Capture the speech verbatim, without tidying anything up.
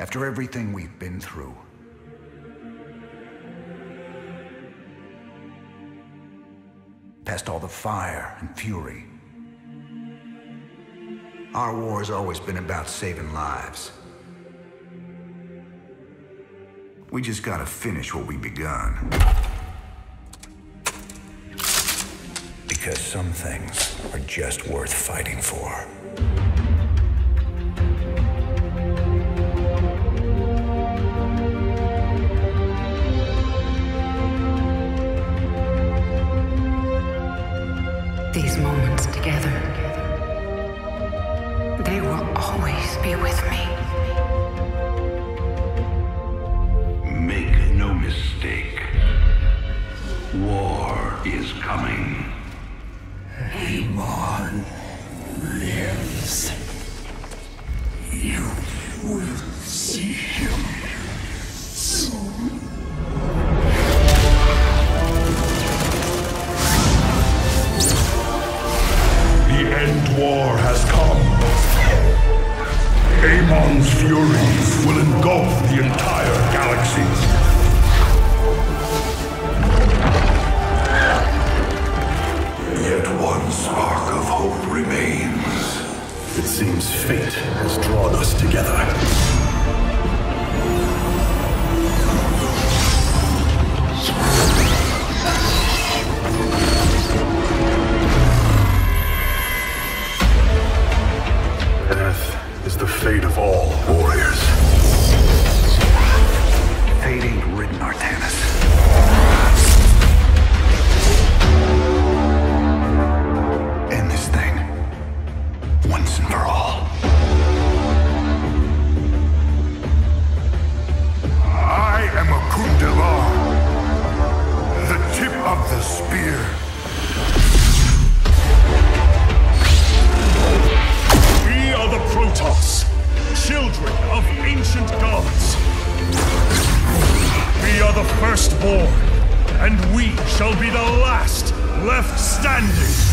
After everything we've been through. Past all the fire and fury. Our war's always been about saving lives. We just gotta finish what we begun. Because some things are just worth fighting for. These moments together, they will always be with me. Make no mistake. War is coming. Amon lives. You will see him soon. The end war has come. Amon's fury will engulf the entire galaxy. Yet one spark of hope remains. It seems fate has drawn us together. Death is the fate of all warriors. Fate ain't written, Artanis. End this thing. Once and for all. I am a Kundalar, the tip of the spear. We are the Protoss, children of ancient gods. We are the firstborn, and we shall be the last left standing.